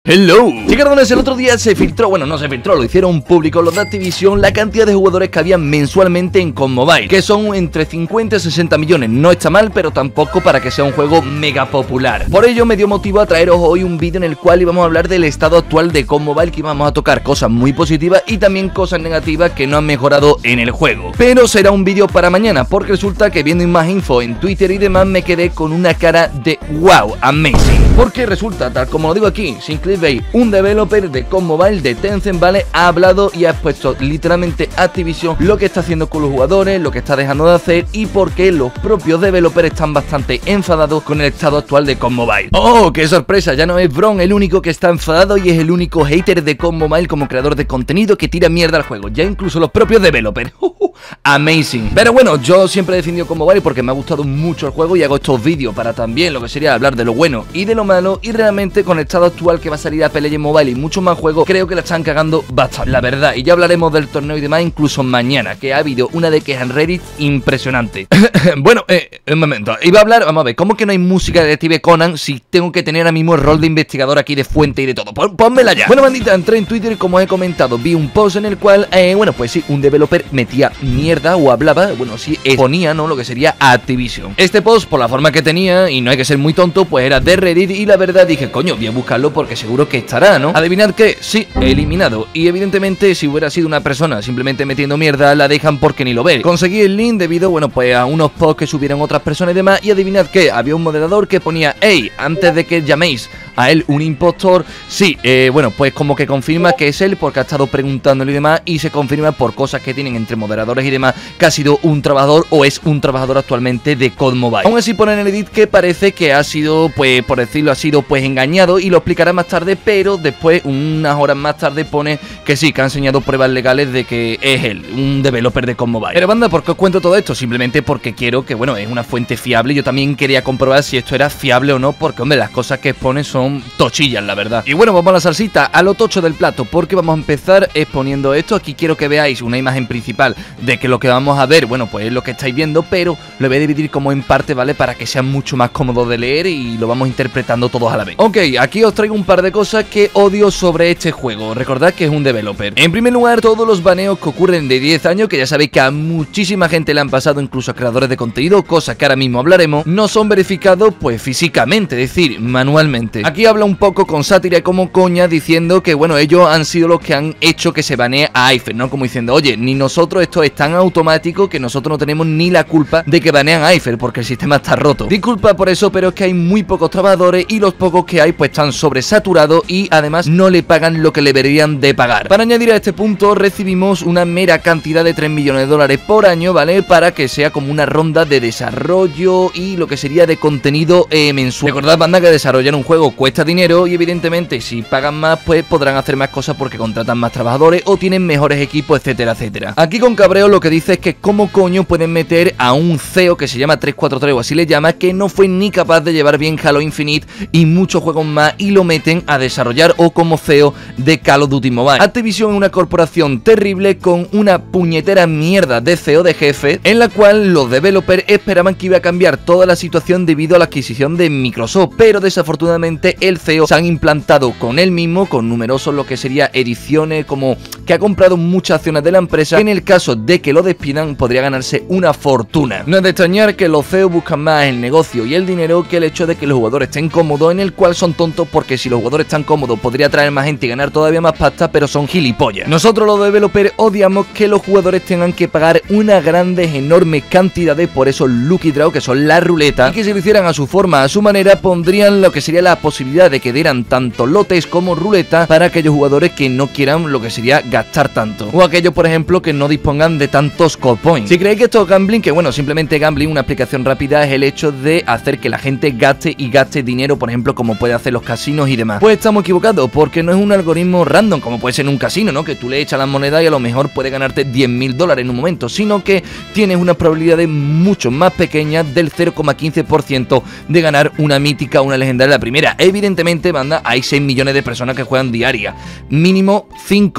Hello. Chicardones, el otro día se filtró, bueno, no se filtró, lo hicieron público los de Activision, la cantidad de jugadores que había mensualmente en COD Mobile, que son entre 50 y 60 millones. No está mal, pero tampoco para que sea un juego mega popular. Por ello me dio motivo a traeros hoy un vídeo en el cual íbamos a hablar del estado actual de COD Mobile, que íbamos a tocar cosas muy positivas y también cosas negativas que no han mejorado en el juego. Pero será un vídeo para mañana, porque resulta que viendo más info en Twitter y demás me quedé con una cara de wow, amazing. Porque resulta, tal como lo digo aquí, sin clickbait, un developer de COD Mobile de Tencent, ¿vale? Ha hablado y ha expuesto literalmente Activision lo que está haciendo con los jugadores, lo que está dejando de hacer y por qué los propios developers están bastante enfadados con el estado actual de COD Mobile. ¡Oh, qué sorpresa! Ya no es Bron el único que está enfadado y es el único hater de COD Mobile como creador de contenido que tira mierda al juego, ya incluso los propios developers. Amazing. Pero bueno, yo siempre he defendido COD Mobile porque me ha gustado mucho el juego y hago estos vídeos para también lo que sería hablar de lo bueno y de lo malo, y realmente con el estado actual que va a salir a PLG Mobile y muchos más juegos, creo que la están cagando bastante, la verdad. Y ya hablaremos del torneo y demás incluso mañana, que ha habido una de quejas en Reddit impresionante. Bueno, un momento, iba a hablar, vamos a ver, ¿cómo que no hay música de Detective Conan si tengo que tener ahora mismo el rol de investigador aquí de fuente y de todo? Pónmela ya. Bueno, bandita, entré en Twitter y como os he comentado, vi un post en el cual, bueno, pues sí, un developer metía mierda o hablaba, bueno, sí, exponía, ¿no?, lo que sería Activision. Este post, por la forma que tenía, y no hay que ser muy tonto, pues era de Reddit y la verdad dije, coño, voy a buscarlo porque seguro que estará, ¿no? Adivinad que sí, eliminado. Y evidentemente si hubiera sido una persona simplemente metiendo mierda, la dejan porque ni lo ve. Conseguí el link debido, bueno, pues a unos posts que subieron otras personas y demás, y adivinad que había un moderador que ponía, hey, antes de que llaméis a él un impostor, sí, bueno, pues como que confirma que es él porque ha estado preguntándole y demás, y se confirma por cosas que tienen entre moderadores y demás que ha sido un trabajador o es un trabajador actualmente de COD Mobile. Aún así pone en el edit que parece que ha sido, pues por decirlo, ha sido pues engañado, y lo explicará más tarde, pero después, unas horas más tarde, pone que sí, que ha enseñado pruebas legales de que es él, un developer de COD Mobile. Pero banda, ¿por qué os cuento todo esto? Simplemente porque quiero que, bueno, es una fuente fiable. Yo también quería comprobar si esto era fiable o no, porque, hombre, las cosas que expone son tochillas, la verdad. Y bueno, vamos a la salsita, a lo tocho del plato, porque vamos a empezar exponiendo esto. Aquí quiero que veáis una imagen principal de que lo que vamos a ver, bueno, pues es lo que estáis viendo, pero lo voy a dividir como en parte, ¿vale? Para que sea mucho más cómodo de leer y lo vamos interpretando todos a la vez. Ok, aquí os traigo un par de cosas que odio sobre este juego. Recordad que es un developer. En primer lugar, todos los baneos que ocurren de 10 años, que ya sabéis que a muchísima gente le han pasado, incluso a creadores de contenido, cosas que ahora mismo hablaremos, no son verificados pues físicamente, es decir, manualmente. Aquí habla un poco con sátira y como coña, diciendo que, bueno, ellos han sido los que han hecho que se banee a Eiffel, ¿no? Como diciendo, oye, ni nosotros, esto es tan automático que nosotros no tenemos ni la culpa de que banean a Eiffel porque el sistema está roto. Disculpa por eso, pero es que hay muy pocos trabajadores y los pocos que hay pues están sobresaturados y además no le pagan lo que le deberían de pagar. Para añadir a este punto, recibimos una mera cantidad de 3 millones de dólares por año, ¿vale? Para que sea como una ronda de desarrollo y lo que sería de contenido mensual. Recordad, banda, que desarrollar un juego cuesta dinero y evidentemente si pagan más pues podrán hacer más cosas porque contratan más trabajadores o tienen mejores equipos, etcétera, etcétera. Aquí con cabreo lo que dice es que cómo coño pueden meter a un CEO que se llama 343 o así le llama, que no fue ni capaz de llevar bien Halo Infinite y muchos juegos más, y lo meten a desarrollar o como CEO de Call of Duty Mobile. Activision es una corporación terrible con una puñetera mierda de CEO de jefe, en la cual los developers esperaban que iba a cambiar toda la situación debido a la adquisición de Microsoft, pero desafortunadamente el CEO se han implantado con él mismo, con numerosos lo que sería ediciones, como que ha comprado muchas acciones de la empresa, que en el caso de que lo despidan podría ganarse una fortuna. No es de extrañar que los CEOs buscan más el negocio y el dinero que el hecho de que los jugadores estén cómodos, en el cual son tontos porque si los jugadores están cómodos podría traer más gente y ganar todavía más pasta, pero son gilipollas. Nosotros los developers odiamos que los jugadores tengan que pagar unas grandes, enormes cantidades por esos Lucky Draw, que son la ruleta, y que si lo hicieran a su forma, a su manera, pondrían lo que sería la posibilidad de que dieran tanto lotes como ruleta para aquellos jugadores que no quieran lo que sería gastar tanto, o aquellos, por ejemplo, que no dispongan de tantos code points. Si creéis que esto es gambling, que bueno, simplemente gambling, una explicación rápida, es el hecho de hacer que la gente gaste y gaste dinero, por ejemplo, como puede hacer los casinos y demás. Pues estamos equivocados, porque no es un algoritmo random, como puede ser en un casino, ¿no? Que tú le echas las monedas y a lo mejor puede ganarte 10.000 dólares en un momento, sino que tienes unas probabilidades mucho más pequeñas del 0,15% de ganar una mítica o una legendaria la primera. Evidentemente, banda, hay 6 millones de personas que juegan diaria. Mínimo 5, 6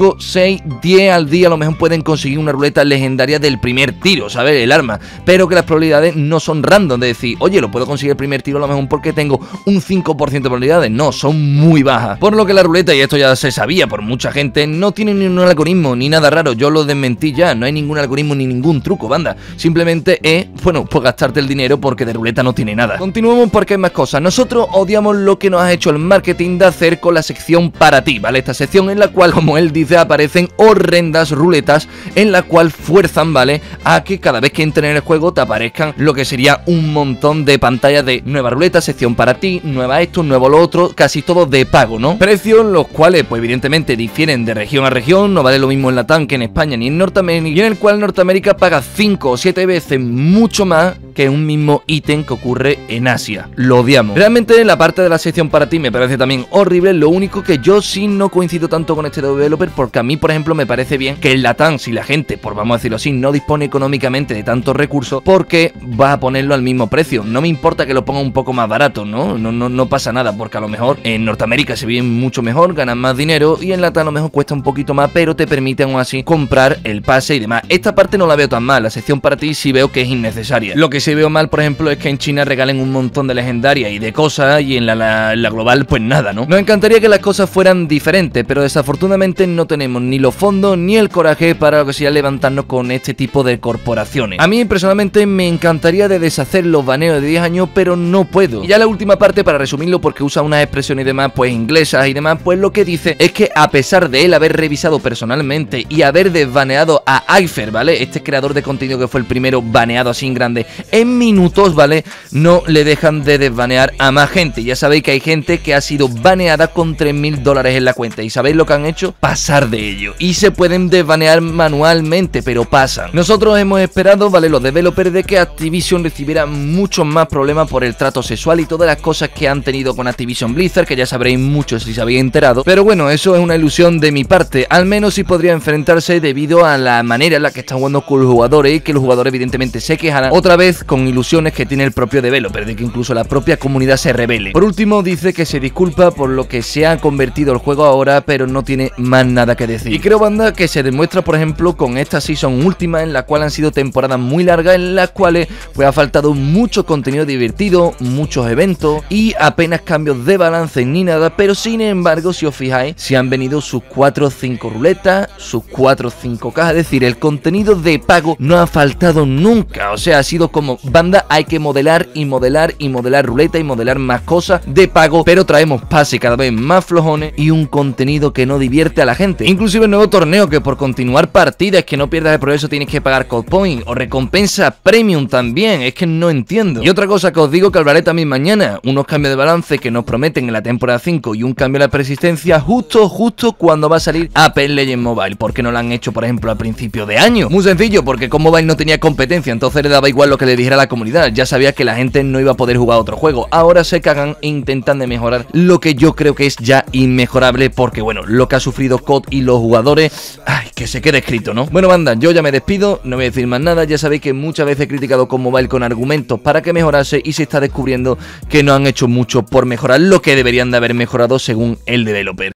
hay 10 al día a lo mejor pueden conseguir una ruleta legendaria del primer tiro, ¿sabes? El arma, pero que las probabilidades no son random, de decir, oye, lo puedo conseguir el primer tiro a lo mejor porque tengo un 5% de probabilidades, no, son muy bajas. Por lo que la ruleta, y esto ya se sabía por mucha gente, no tiene ningún algoritmo ni nada raro, yo lo desmentí ya, no hay ningún algoritmo ni ningún truco, banda, simplemente es, bueno, pues gastarte el dinero porque de ruleta no tiene nada. Continuamos porque hay más cosas. Nosotros odiamos lo que nos ha hecho el marketing de hacer con la sección para ti, ¿vale? Esta sección en la cual, como él dice, aparecen horrendas ruletas en la cual fuerzan, ¿vale? A que cada vez que entren en el juego te aparezcan lo que sería un montón de pantallas de nueva ruleta, sección para ti, nueva esto, nuevo lo otro, casi todo de pago, ¿no? Precios los cuales, pues evidentemente difieren de región a región, no vale lo mismo en Latam que en España ni en Norteamérica, y en el cual Norteamérica paga 5 o 7 veces mucho más que un mismo ítem que ocurre en Asia. Lo odiamos. Realmente la parte de la sección para ti me parece también horrible, lo único que yo sí no coincido tanto con este developer, porque a mí, por ejemplo, me parece bien que en Latam, si la gente, por vamos a decirlo así, no dispone económicamente de tantos recursos, porque va a ponerlo al mismo precio. No me importa que lo ponga un poco más barato, no pasa nada, porque a lo mejor en Norteamérica se vive mucho mejor, ganan más dinero, y en Latam a lo mejor cuesta un poquito más, pero te permite aún así comprar el pase y demás. Esta parte no la veo tan mal, la sección para ti sí veo que es innecesaria. Lo que sí veo mal, por ejemplo, es que en China regalen un montón de legendarias y de cosas, y en la global pues nada, ¿no? Nos encantaría que las cosas fueran diferentes, pero desafortunadamente no tenemos ni los fondos ni el coraje para lo que sea levantarnos con este tipo de corporaciones. A mí personalmente me encantaría de deshacer los baneos de 10 años, pero no puedo. Y ya la última parte, para resumirlo, porque usa unas expresiones y demás pues inglesas y demás, pues lo que dice es que a pesar de él haber revisado personalmente y haber desbaneado a Aifer, ¿vale? Este creador de contenido que fue el primero baneado así en grande, en minutos, ¿vale? No le dejan de desbanear a más gente. Ya sabéis que hay gente que ha sido baneada con $3.000 en la cuenta, y ¿sabéis lo que han hecho? Pasar de ello. Y se pueden desbanear manualmente, pero pasan. Nosotros hemos esperado, ¿vale? Los developers, de que Activision recibiera muchos más problemas por el trato sexual y todas las cosas que han tenido con Activision Blizzard, que ya sabréis mucho si se habéis enterado. Pero bueno, eso es una ilusión de mi parte. Al menos sí podría enfrentarse debido a la manera en la que están jugando con los jugadores, y que los jugadores evidentemente se quejarán otra vez con ilusiones que tiene el propio developer, de que incluso la propia comunidad se rebele. Por último, dice que se disculpa por lo que se ha convertido el juego ahora, pero no tiene más nada que decir. Y creo, banda, que se demuestra, por ejemplo, con esta season última, en la cual han sido temporadas muy largas, en las cuales pues ha faltado mucho contenido divertido, muchos eventos y apenas cambios de balance ni nada, pero sin embargo, si os fijáis, si han venido sus 4 o 5 ruletas, sus 4 o 5 cajas, es decir, el contenido de pago no ha faltado nunca. O sea, ha sido como, banda, hay que modelar y modelar y modelar ruleta y modelar más cosas de pago, pero traemos pases cada vez más flojones y un contenido que no divierte a la gente. Inclusive el nuevo torneo, que por continuar partidas, que no pierdas el progreso, tienes que pagar Code Point o recompensa premium también, es que no entiendo. Y otra cosa que os digo, que hablaré también mañana, unos cambios de balance que nos prometen en la temporada 5 y un cambio de la persistencia justo cuando va a salir Apex Legends Mobile. ¿Por qué no lo han hecho, por ejemplo, a principio de año? Muy sencillo, porque con Mobile no tenía competencia, entonces le daba igual lo que le dijera a la comunidad, ya sabía que la gente no iba a poder jugar a otro juego. Ahora se cagan e intentan de mejorar lo que yo creo que es ya inmejorable, porque bueno, lo que ha sufrido COD y los jugadores, ay, que se quede escrito, ¿no? Bueno, banda, yo ya me despido, no voy a decir más nada. Ya sabéis que muchas veces he criticado con Mobile con argumentos para que mejorase, y se está descubriendo que no han hecho mucho por mejorar lo que deberían de haber mejorado según el developer.